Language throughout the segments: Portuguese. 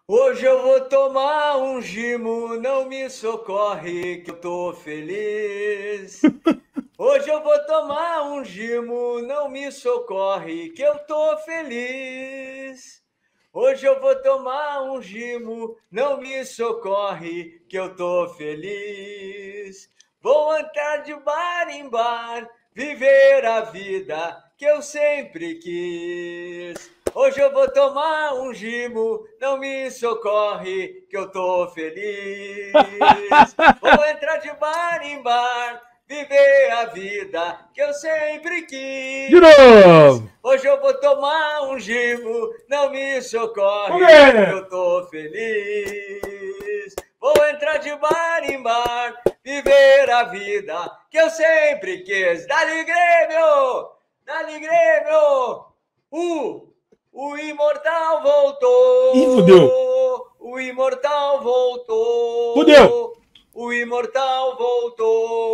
Hoje eu vou tomar um gimo, não me socorre que eu tô feliz. Hoje eu vou tomar um gimo, não me socorre que eu tô feliz. Hoje eu vou tomar um gimo, não me socorre que eu tô feliz. Vou entrar de bar em bar, viver a vida que eu sempre quis. Hoje eu vou tomar um gimo, não me socorre que eu tô feliz. Vou entrar de bar em bar, viver a vida que eu sempre quis. De novo! Hoje eu vou tomar um gimo, não me socorre que eu tô feliz. Vou entrar de bar em bar, viver a vida que eu sempre quis. Dá-lhe Grêmio! Dá-lhe Grêmio! O imortal voltou! Ih, fudeu! O imortal voltou! Fudeu! O imortal voltou!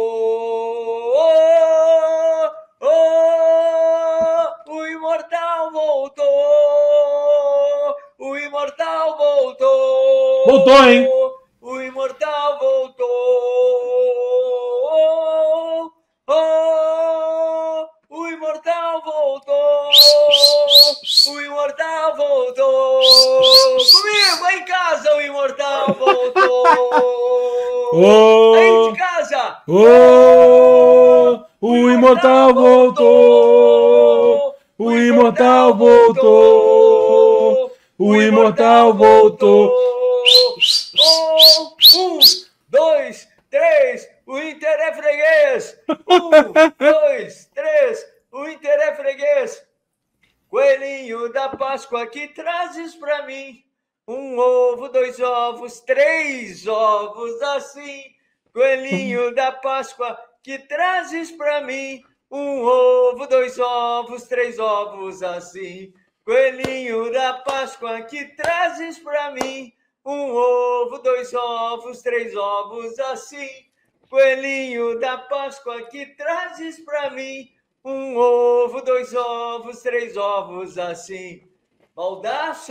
Oh, oh, o imortal voltou! O imortal voltou! Voltou, hein? O imortal voltou! Oh, o imortal voltou! O imortal voltou! Comigo, em casa, o imortal voltou! Aí de casa! O imortal voltou! O imortal voltou! O imortal voltou! 1, 2, 3, o Inter é freguês! 1, 2, 3, o Inter é freguês! Coelhinho da Páscoa que trazes pra mim um ovo, 2 ovos, 3 ovos assim. Coelhinho da Páscoa que trazes pra mim um ovo, 2 ovos, 3 ovos assim. Coelhinho da Páscoa que trazes pra mim um ovo, 2 ovos, 3 ovos assim. Coelhinho da Páscoa que trazes pra mim um ovo, 2 ovos, 3 ovos assim. Baldaço,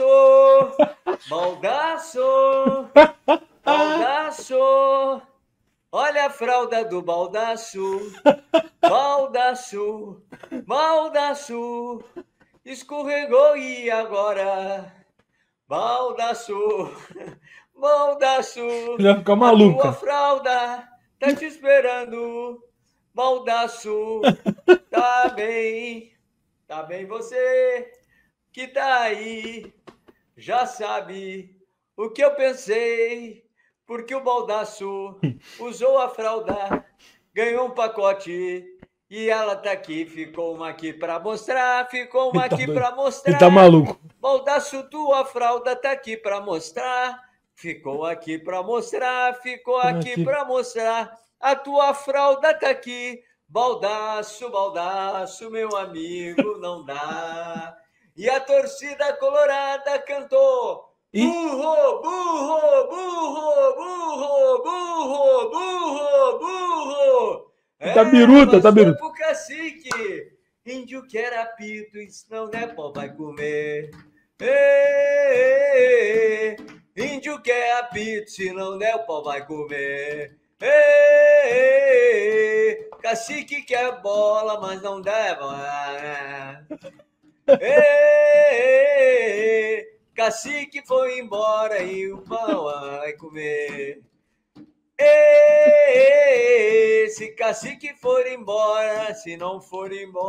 baldaço, baldaço. Olha a fralda do baldaço, baldaço, baldaço. Escorregou e agora? Baldaço, baldaço. Já fica A tua maluca. fralda tá te esperando. Baldaço, tá bem você que tá aí, já sabe o que eu pensei, porque o Baldaço usou a fralda, ganhou um pacote e ela tá aqui, ficou uma aqui pra mostrar, ficou uma aqui pra mostrar. Ele tá maluco. Baldaço, tua fralda tá aqui pra mostrar, ficou aqui pra mostrar, ficou aqui pra mostrar. A tua fralda tá aqui, Baldaço, baldaço, meu amigo, não dá. E a torcida colorada cantou: burro, burro, burro, burro, burro, burro, burro. Tá biruta, tá biruta. Pro cacique, índio que era pito, isso não é pau, vai comer. Ei, índio que é apito, se não der o pau vai comer. Ei, cacique quer bola, mas não der bola. Ei, cacique foi embora e o pau vai comer. Ei, se cacique for embora, se não for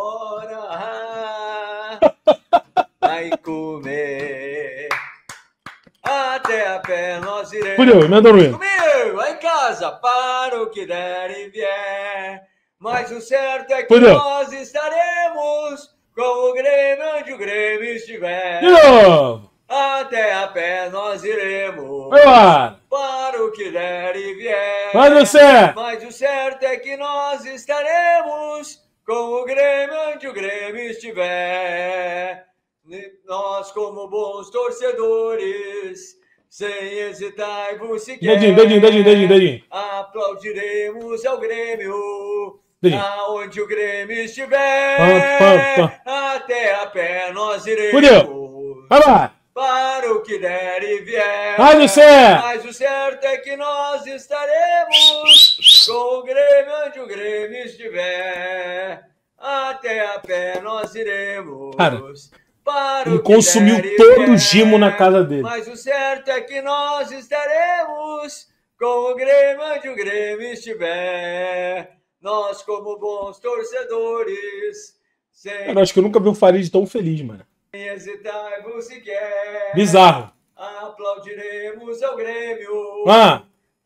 embora, vai comer. Até a pé nós iremos. Fudeu, emenda ruim. Comigo, em casa, para o que der e vier. Mas o certo é que Fudeu. nós estaremos com o Grêmio onde o Grêmio estiver. De novo. Até a pé nós iremos. Vai lá. Para o que der e vier. Vai no certo. Mas o certo é que nós estaremos com o Grêmio onde o Grêmio estiver. Nós, como bons torcedores, sem hesitar e vos sequer, Dedinho. aplaudiremos ao Grêmio, Dedinho. aonde o Grêmio estiver. Pam. Até a pé nós iremos. Fudeu. Vai lá. Para o que der e vier. Vai, Lucé! Mas o certo é que nós estaremos com o Grêmio onde o Grêmio estiver. Até a pé nós iremos. Cara, para ele o que consumiu der e todo o vier. gimo na casa dele. Mas o certo é que nós estaremos com o Grêmio onde o Grêmio estiver. Nós, como bons torcedores, sem Cara, acho que eu nunca vi um Farid tão feliz, mano. hesitar sequer, Bizarro. aplaudiremos ao Grêmio. Ah,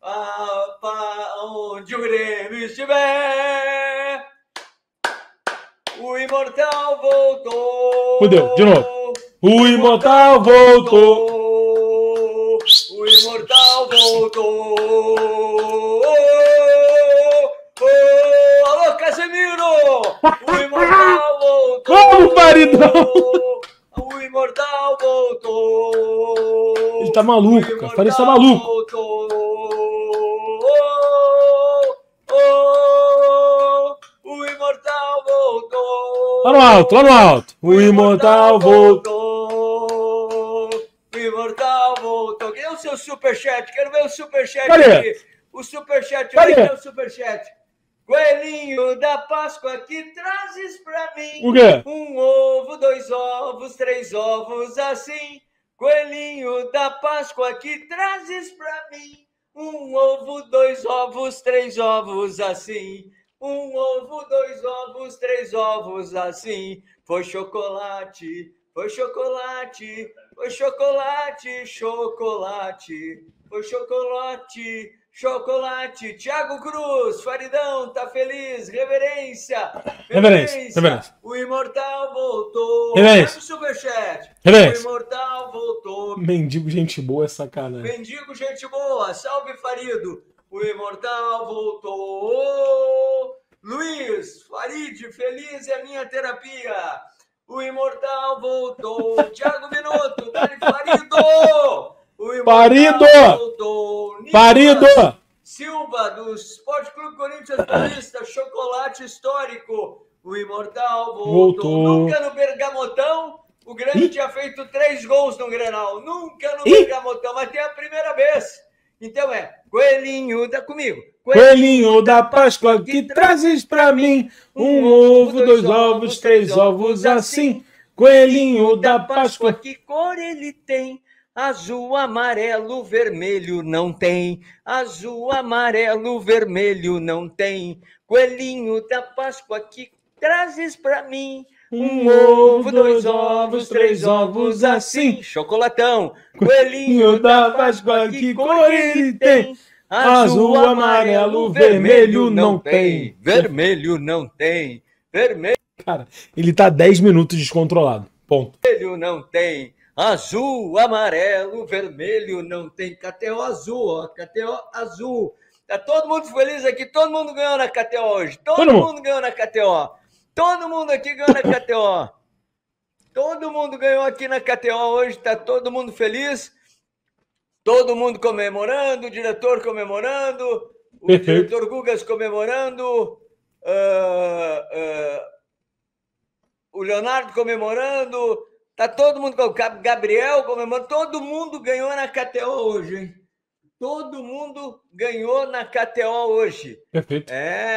Onde o Grêmio estiver. O imortal voltou. fudeu, de novo. O imortal voltou. O imortal voltou. Alô, Casemiro! O imortal voltou. Como, Faridão? O imortal voltou. Ele tá maluco, cara. Farid tá maluco. Voltou. O imortal voltou. Lá no alto, lá no alto. O imortal voltou. O imortal voltou. Cadê o seu superchat? Quero ver o superchat Cadê? aqui. O superchat, Cadê? cadê o superchat? Coelhinho da Páscoa, que trazes pra mim? O quê? Um ovo, 2 ovos, 3 ovos, assim. Coelhinho da Páscoa, que trazes pra mim? Um ovo, 2 ovos, 3 ovos, assim. Um ovo, 2 ovos, 3 ovos, assim. Foi chocolate, foi chocolate, foi chocolate, chocolate. Foi chocolate, chocolate. Tiago Cruz, Faridão, tá feliz? Reverência. Reverência. O imortal voltou. Reverência. Olha o superchat. Reverência. O imortal voltou. Mendigo, gente boa, é sacanagem. Mendigo, gente boa. Salve, Farido. O imortal voltou. Luiz, Farid, feliz é minha terapia. O imortal voltou. Thiago Minuto, Dani Farido. O imortal Farido! voltou. Nicolas Farido! Silva, do Esporte Clube Corinthians Paulista, chocolate histórico. O imortal voltou. Nunca no Bergamotão. O Grêmio tinha feito 3 gols no Grenal. Nunca no Bergamotão, mas tem a primeira vez. Então Coelhinho, tá comigo. Coelhinho da Páscoa, que trazes pra mim? Um ovo, 2 ovos, 3 ovos, assim. Coelhinho da Páscoa. Que cor ele tem? Azul, amarelo, vermelho não tem. Azul, amarelo, vermelho não tem. Coelhinho da Páscoa, que trazes pra mim? Um ovo, 2 ovos, 3 ovos, assim. Chocolatão. Coelhinho da Páscoa, que cor ele tem? Azul, amarelo, vermelho não tem. Vermelho não tem. Vermelho Cara, ele tá 10 minutos descontrolado. Ponto. não tem. Azul, amarelo, vermelho não tem. KTO azul, ó. KTO azul. Tá todo mundo feliz aqui. Todo mundo ganhou na KTO hoje. Todo mundo ganhou na KTO. Todo mundo aqui ganhou na KTO. Todo mundo ganhou aqui na KTO hoje. Tá todo mundo feliz. Todo mundo comemorando. O diretor comemorando. O diretor Gugas comemorando. O Leonardo comemorando. Tá todo mundo, Gabriel comemorando, todo mundo ganhou na KTO hoje, hein? Todo mundo ganhou na KTO hoje. Perfeito.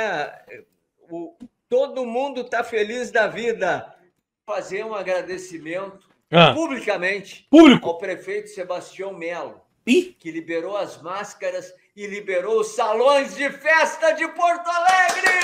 Todo mundo tá feliz da vida. Fazer um agradecimento publicamente ao prefeito Sebastião Melo, que liberou as máscaras e liberou os salões de festa de Porto Alegre!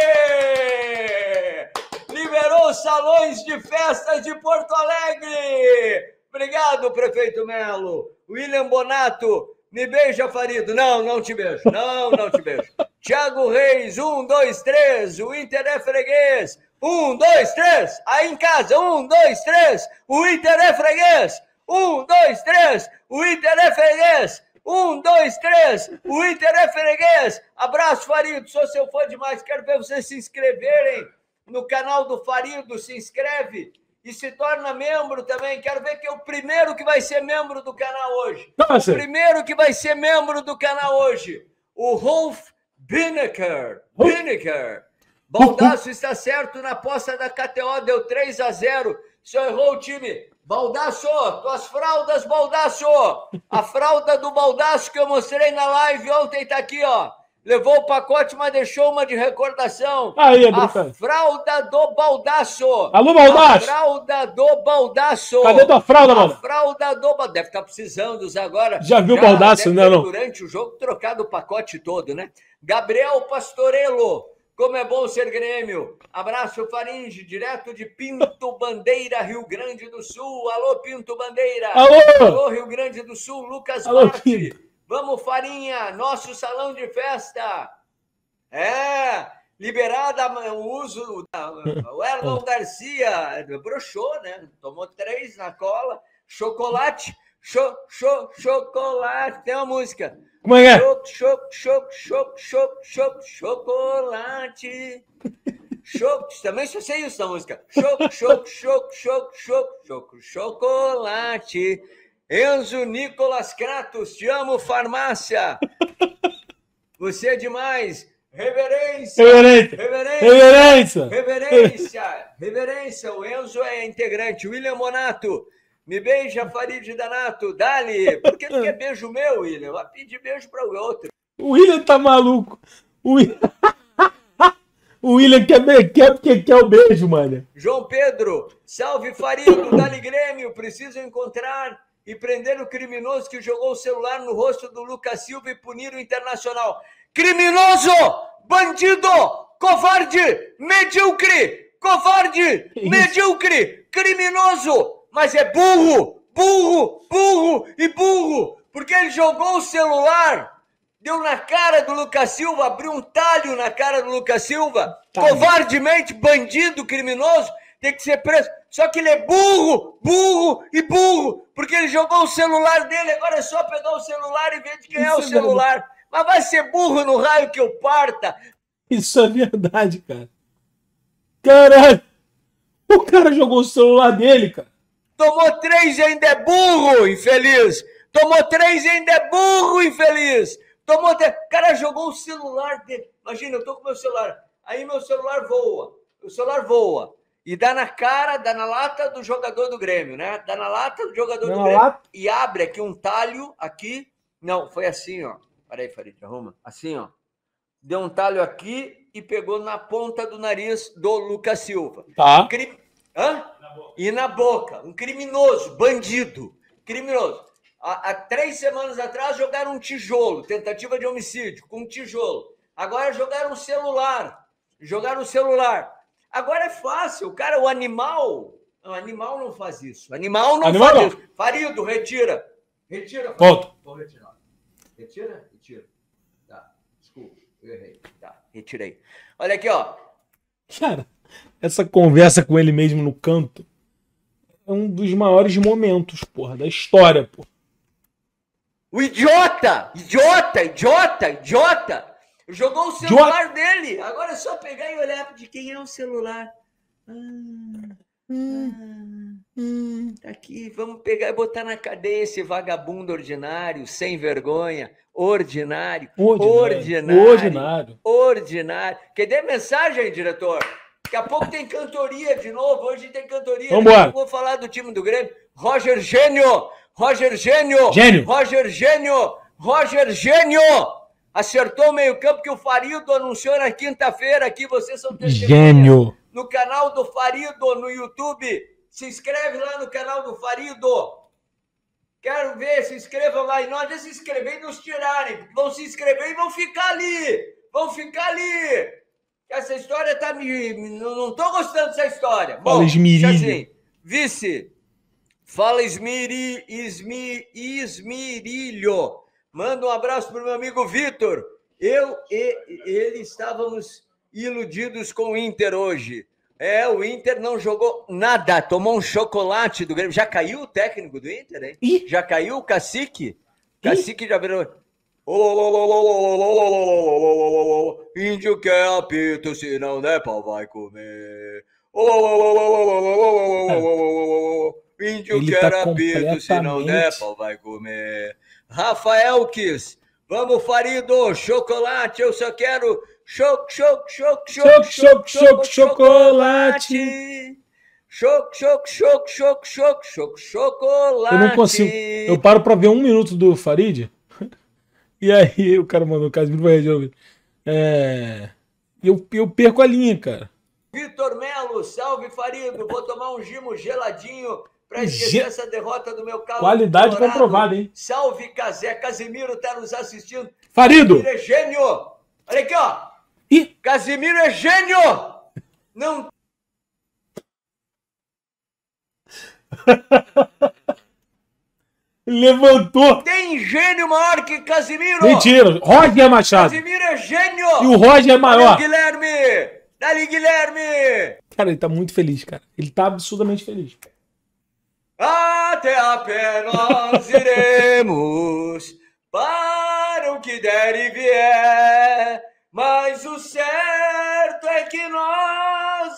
Liberou os salões de festas de Porto Alegre. Obrigado, prefeito Melo. William Bonato, me beija, Farido. Não te beijo. Não te beijo. Thiago Reis, 1, 2, 3. O Inter é freguês. 1, 2, 3. Aí em casa, 1, 2, 3. O Inter é freguês. 1, 2, 3. O Inter é freguês. 1, 2, 3. O Inter é freguês. Abraço, Farido. Sou seu fã demais. Quero ver vocês se inscreverem no canal do Farido. Se inscreve e se torna membro também. Quero ver quem é o primeiro que vai ser membro do canal hoje. Nossa. O primeiro que vai ser membro do canal hoje. O Rolf Bineker. Baldasso está certo na aposta da KTO. Deu 3-0. Só errou o time. Baldasso, tuas fraldas, Baldasso. A fralda do Baldasso que eu mostrei na live ontem tá aqui, ó. Levou o pacote, mas deixou uma de recordação. Aí, a fralda do Baldasso. Alô, Baldasso? A fralda do Baldasso. Cadê tua fralda, mano? A fralda do Baldasso. Deve estar precisando usar agora. Já viu o Baldasso? Não. Durante o jogo, trocado o pacote todo, né? Gabriel Pastorello. Como é bom ser Grêmio. Abraço, Faringe, direto de Pinto Bandeira, Rio Grande do Sul. Alô, Pinto Bandeira. Alô, Rio Grande do Sul. Lucas Marte. Vamos, Farinha, nosso salão de festa. Liberada o uso. O Erlon Garcia broxou, né? Tomou 3 na cola. Chocolate. Chocolate. Tem uma música. Como é? Chocolate. Também só sei isso na música. Chocolate. Enzo Nicolas Kratos, te amo, farmácia. Você é demais. Reverência. O Enzo é integrante. William Monato. Me beija, Farid Danato. Dali. Por que tu quer beijo meu, William? Vai pedir beijo para o outro. O William tá maluco. O William quer o beijo, mano. João Pedro. Salve, Farido. Dali Grêmio. Preciso encontrar e prender o criminoso que jogou o celular no rosto do Lucas Silva e punir o Internacional. Criminoso! Bandido! Covarde! Medíocre! Covarde! Medíocre! Criminoso! Mas é burro! Porque ele jogou o celular, deu na cara do Lucas Silva, abriu um talho na cara do Lucas Silva. Covardemente, bandido, criminoso, tem que ser preso. Só que ele é burro, porque ele jogou o celular dele, agora é só pegar o celular e ver de quem é o celular. Mas vai ser burro no raio que eu parta. Isso é verdade, cara. Caralho, o cara jogou o celular dele, cara. Tomou 3 e ainda é burro, infeliz. O cara jogou o celular dele. Imagina, eu tô com meu celular. Aí meu celular voa. E dá na lata do jogador do Grêmio, né? Dá na lata do jogador do Grêmio. E abre aqui um talho aqui. Não, foi assim, ó. Peraí, Farid, arruma. Assim, ó. Deu um talho aqui e pegou na ponta do nariz do Lucas Silva. Tá. E na boca. Um criminoso, bandido. Criminoso. Há 3 semanas atrás jogaram um tijolo. Tentativa de homicídio com um tijolo. Agora jogaram um celular. Agora é fácil. O animal não faz isso. Animal não faz isso. Farido, retira. Volta. Vou retirar. Retira. Tá, desculpa, eu errei. Tá, retirei. Olha aqui, ó. Cara, essa conversa com ele mesmo no canto é um dos maiores momentos, porra, da história, porra. O idiota! Jogou o celular dele. Agora é só pegar e olhar de quem é o celular. Tá aqui, vamos pegar e botar na cadeia esse vagabundo ordinário, sem vergonha, ordinário. Cadê mensagem, diretor? Daqui a pouco tem cantoria de novo, hoje tem cantoria. Vambora. Vou falar do time do Grêmio. Roger Gênio. Acertou o meio-campo que o Farido anunciou na quinta-feira aqui. Vocês são testemunhas. No canal do Farido no YouTube. Se inscreve lá no canal do Farido. Quero ver, se inscrevam lá. E não adianta se inscrever e nos tirarem. Vão se inscrever e vão ficar ali. Essa história tá me... Não tô gostando dessa história. Fala, Esmirilho. Assim, vice. Fala, Esmirilho. Manda um abraço pro meu amigo Vitor. Eu e ele estávamos iludidos com o Inter hoje. O Inter não jogou nada, tomou um chocolate do Grêmio. Já caiu o técnico do Inter, hein? Já caiu o Cacique? Cacique já virou... Índio quer apito, se não der pau vai comer. Índio quer apito, se não der pau vai comer. Rafael Kiss, vamos, Farido, chocolate, eu só quero chocolate. chocolate. Eu não consigo. Eu paro pra ver 1 minuto do Farid. E aí o cara mandou o Casimiro vai resolver. Eu perco a linha, cara. Vitor Melo, salve Farido. Vou tomar um gimo geladinho para esquecer essa derrota do meu carro. Qualidade comprovada, hein? Salve Casé. Casimiro tá nos assistindo. Farido! Casimiro é gênio. Olha aqui, ó. Ih! Casimiro é gênio. Não. Levantou! Tem gênio maior que Casimiro! Mentira! Roger Machado! Casimiro é gênio! E o Roger é maior! Valeu, Guilherme! Dali, Guilherme! Cara, ele tá muito feliz, cara. Ele tá absurdamente feliz. Até a pé nós iremos, para o que der e vier, mas o certo é que nós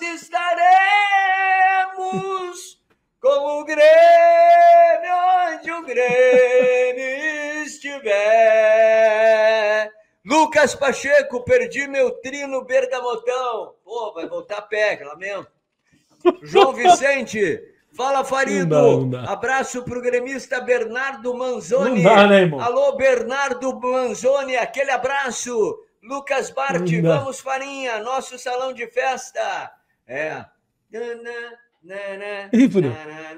estaremos com o Grêmio onde o Grêmio estiver. Lucas Pacheco, perdi meu trino bergamotão. Pô, vai voltar a pé, lamento. João Vicente, fala Farido. Não dá. Abraço pro gremista Bernardo Manzoni. Não dá, né, irmão? Alô, Bernardo Manzoni, aquele abraço. Lucas Bart, vamos Farinha, nosso salão de festa. Ih, fudeu.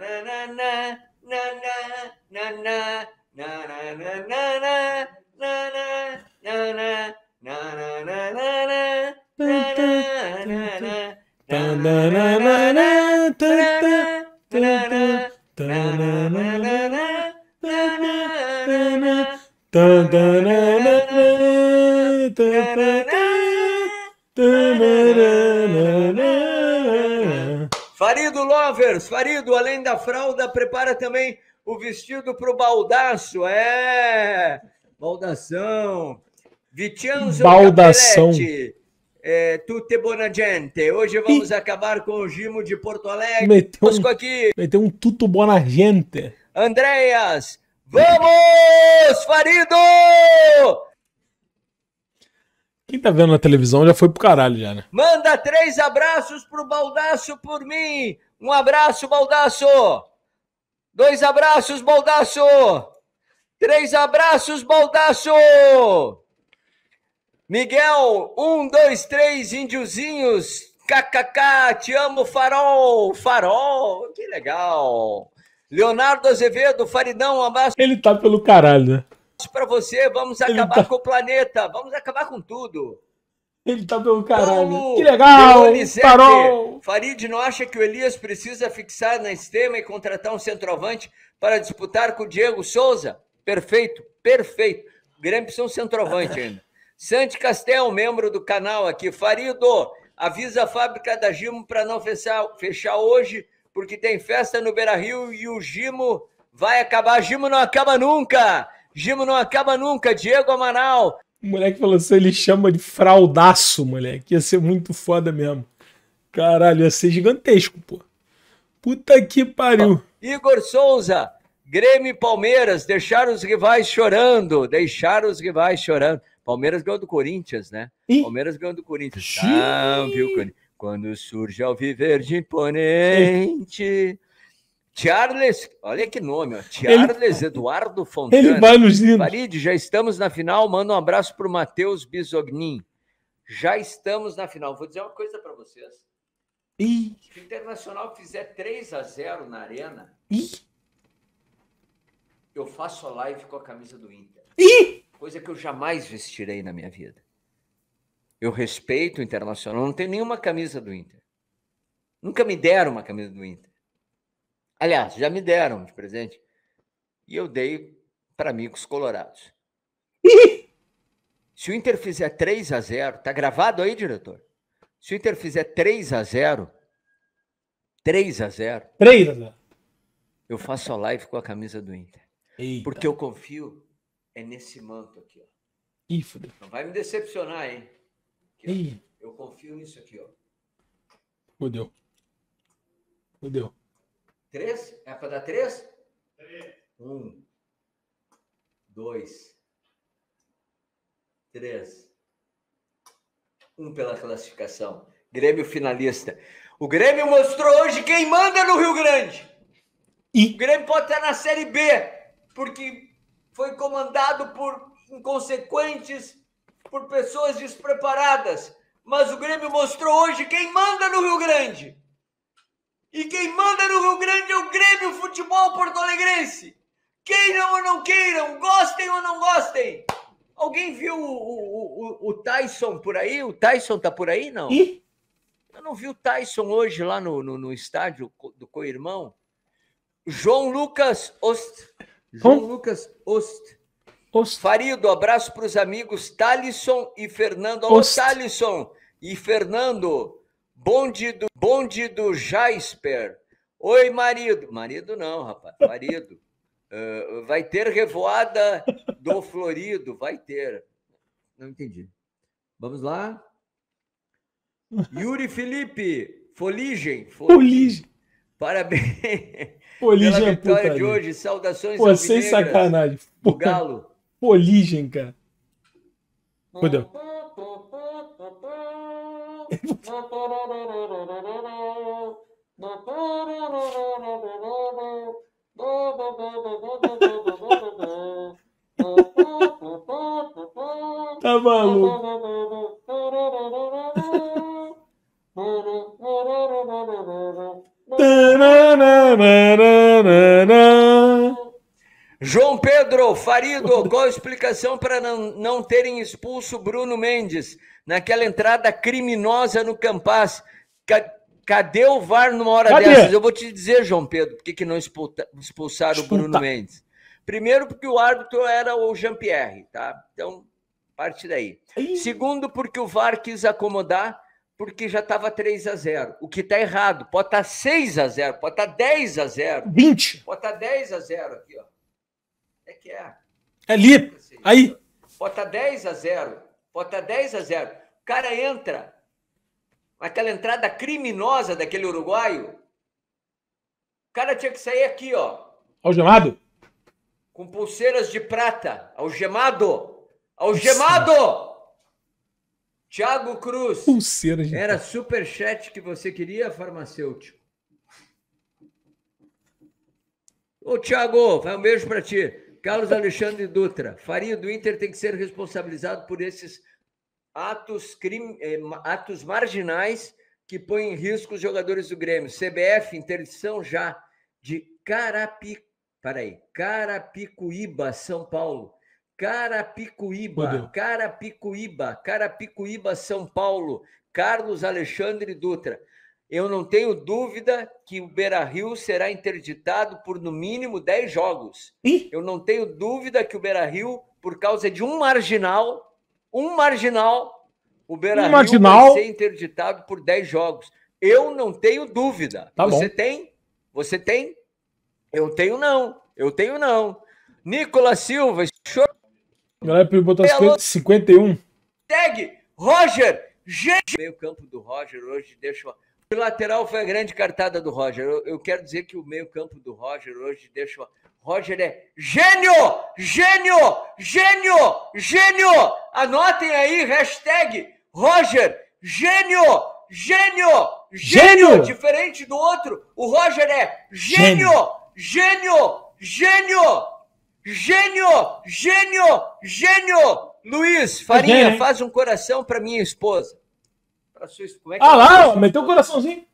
Farido Lovers, Farido, além da fralda, prepara também o vestido para o baldaço. Baldação. Vicenzo Baldação. Capelletti, tutte buona gente. Hoje vamos acabar com o Gimo de Porto Alegre. Meteu um tudo buona gente. Andréas, vamos, Farido! Quem tá vendo na televisão já foi pro caralho já, né? Manda 3 abraços pro Baldaço por mim. Um abraço, Baldaço. 2 abraços, Baldaço. 3 abraços, Baldaço. Miguel, 1, 2, 3, índiozinhos. KKK, te amo, Farol. Farol, que legal. Leonardo Azevedo, Faridão, um abraço. Ele tá pelo caralho, né? Para você, vamos acabar com o planeta, vamos acabar com tudo. Ele tá pelo caralho. Paulo, que legal, Farol. Farid não acha que o Elias precisa fixar na Estema e contratar um centroavante para disputar com o Diego Souza? Perfeito, perfeito. O Grêmio precisa um centroavante ainda. Santi Castel, membro do canal aqui. Farido, avisa a fábrica da Gimo para não fechar hoje, porque tem festa no Beira-Rio e o Gimo vai acabar. Gimo não acaba nunca. Gimo não acaba nunca, Diego Amaral. O moleque falou assim, ele chama de fraudaço, moleque. Ia ser muito foda mesmo. Caralho, ia ser gigantesco, pô. Puta que pariu. Igor Souza, Grêmio e Palmeiras, deixaram os rivais chorando. Palmeiras ganhou do Corinthians, né? Palmeiras ganhou do Corinthians. Viu? Quando surge ao viver de imponente... Charles, olha que nome, ó. Charles Eduardo Fontana. Ele vai nos hinos. Farid, já estamos na final. Manda um abraço para o Matheus Bisognin. Já estamos na final. Vou dizer uma coisa para vocês. Se o Internacional fizer 3-0 na Arena, eu faço a live com a camisa do Inter. Coisa que eu jamais vestirei na minha vida. Eu respeito o Internacional. Não tenho nenhuma camisa do Inter. Nunca me deram uma camisa do Inter. Aliás, já me deram de presente. E eu dei para amigos colorados. Se o Inter fizer 3-0, tá gravado aí, diretor? Se o Inter fizer 3-0, eu faço a live com a camisa do Inter. Eita. Porque eu confio nesse manto aqui, ó. Fudeu. Não vai me decepcionar, hein? Aqui, eu confio nisso aqui, ó. Fudeu. 3? É para dar 3? 1, 2, 3. 1 pela classificação. Grêmio finalista. O Grêmio mostrou hoje quem manda no Rio Grande. E o Grêmio pode estar na Série B, porque foi comandado por inconsequentes, por pessoas despreparadas. Mas o Grêmio mostrou hoje quem manda no Rio Grande. E quem manda no Rio Grande é o Grêmio Futebol Porto-Alegrense. Queiram ou não queiram, gostem ou não gostem. Alguém viu o Tyson por aí? O Tyson tá por aí, não? E? Eu não vi o Tyson hoje lá no estádio do Co-Irmão. João Lucas Ost. Farido, abraço para os amigos Thalisson e Fernando. Alô, Thalisson e Fernando. Bonde do Jasper. Oi, marido. Marido não, rapaz. Marido. Vai ter revoada do Florido. Vai ter. Não entendi. Vamos lá. Yuri Felipe. Foligem. Parabéns. Foligem pela é vitória putaria. de hoje. Saudações Pô, sem sacanagem. do Galo. Foligem, cara. Fudeu. Tá maluco. João Pedro Farido, qual a explicação para não terem expulso Bruno Mendes naquela entrada criminosa no Campas? Cadê o VAR numa hora dessas? Eu vou te dizer, João Pedro, por que não expulsaram o Bruno Mendes. Primeiro, porque o árbitro era o Jean-Pierre, tá? Então, parte daí. Segundo, porque o VAR quis acomodar, porque já estava 3-0. O que está errado. Pode estar 6-0, pode estar 10-0. 20. Pode estar 10-0 aqui, ó. É que é. É ali. Aí. Pode estar 10-0. Pode estar 10-0. O cara entra. Aquela entrada criminosa daquele uruguaio. O cara tinha que sair aqui, ó. Algemado? Com pulseiras de prata. Algemado. Algemado! Thiago Cruz. Pulseiras de Era superchat que você queria, farmacêutico? Ô, Thiago, vai um beijo para ti. Carlos Alexandre Dutra. Faria do Inter tem que ser responsabilizado por esses atos marginais que põem em risco os jogadores do Grêmio. CBF, interdição já de Carapicuíba, São Paulo. Carapicuíba, São Paulo. Carlos Alexandre Dutra. Eu não tenho dúvida que o Beira-Rio será interditado por, no mínimo, 10 jogos. Eu não tenho dúvida que o Beira-Rio, por causa de um marginal, o Beira-Rio vai ser interditado por 10 jogos. Eu não tenho dúvida. Tá Você bom. tem? Você tem? Eu tenho não. Nicolas Silva. Galera, para botar 51. Tag, Roger. Meio campo do Roger hoje deixa... O lateral foi a grande cartada do Roger. Eu quero dizer que o meio campo do Roger hoje deixa... Roger é gênio! Anotem aí, hashtag Roger, gênio! Diferente do outro, o Roger é gênio! Luiz, Farinha, faz um coração para minha esposa. Pra sua... Como é que lá, meteu o coraçãozinho.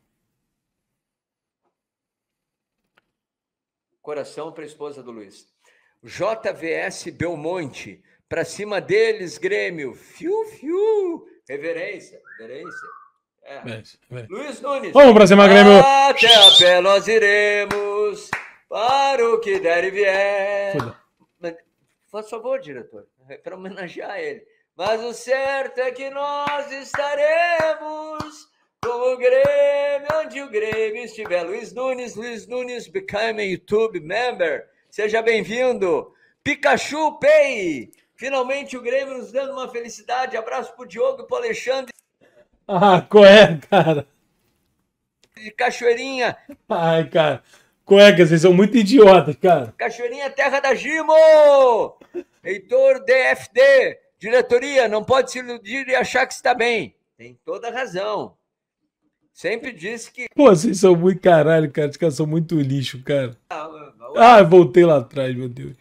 Coração para a esposa do Luiz. JVS Belmonte, para cima deles, Grêmio. Fiu. Reverência. Luiz Nunes. Vamos para cima, Grêmio. Até a pé nós iremos, para o que der e vier. Faz favor, diretor, para homenagear ele. Mas o certo é que nós estaremos com o Grêmio, onde o Grêmio estiver. Luiz Nunes became a YouTube member. Seja bem-vindo. Pikachu Pay. Finalmente o Grêmio nos dando uma felicidade. Abraço pro Diogo e pro Alexandre. Qual é, cara? De Cachoeirinha. Ai, cara. Qual é, que vocês são muito idiotas, cara. Cachoeirinha, terra da Gimo. Heitor DFD. Diretoria, não pode se iludir e achar que está bem. Tem toda a razão. Sempre disse que... Pô, vocês são muito caralho, cara. Os caras são muito lixo, cara. Ah, voltei lá atrás, meu Deus.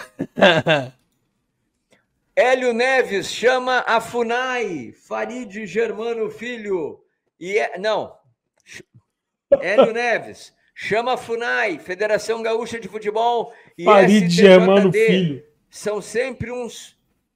Hélio Neves chama a FUNAI, Farid Germano Filho. Não. Hélio Neves chama a FUNAI, Federação Gaúcha de Futebol, e Farid Germano Filho. São sempre uns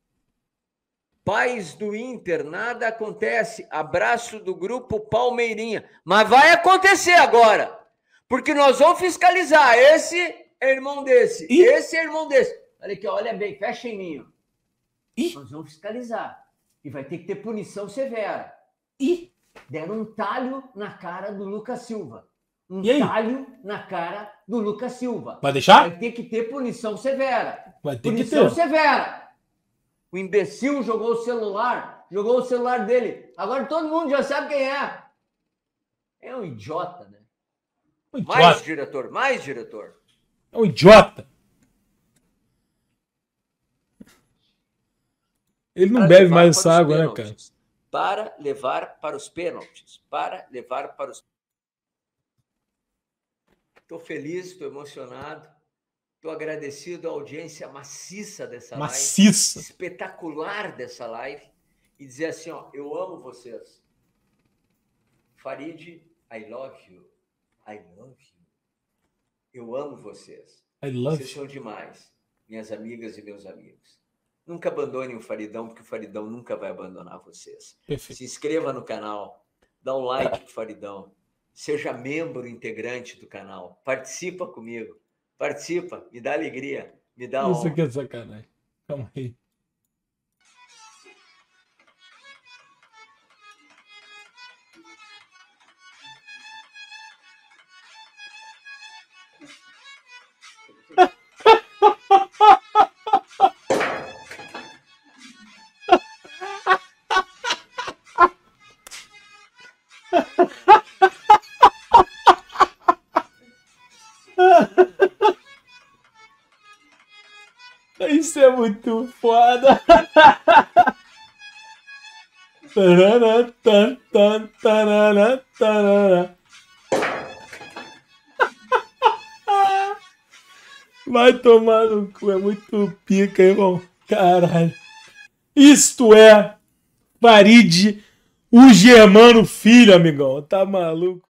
pais do Inter. Nada acontece. Abraço do grupo Palmeirinha. Mas vai acontecer agora. Porque nós vamos fiscalizar. Esse é irmão desse. Esse é irmão desse. Olha aqui, olha bem, fecha em mim. Nós vamos fiscalizar. E vai ter que ter punição severa. Deram um talho na cara do Lucas Silva. Talho na cara do Lucas Silva. Vai deixar? Vai ter que ter punição severa. Vai ter punição que ter. severa. O imbecil jogou o celular dele. Agora todo mundo já sabe quem é. É um idiota, né? Mais diretor. É um idiota. Ele não bebe mais essa água, né, cara? Para levar para os pênaltis. Estou feliz, estou emocionado. Estou agradecido à audiência maciça dessa live. Espetacular dessa live. E dizer assim, ó, eu amo vocês. Farid, I love you. Eu amo vocês. Vocês são demais. Minhas amigas e meus amigos. Nunca abandonem o Faridão, porque o Faridão nunca vai abandonar vocês. Perfeito. Se inscreva no canal. Dá um like pro Faridão. Seja membro integrante do canal. Participa comigo. Participa, me dá alegria, me dá honra. Isso aqui é sacanagem. Calma aí. Isso é muito foda. Vai tomar no cu, é muito pica, irmão. Caralho. Isto é Farid, o Germano Filho, amigão. Tá maluco?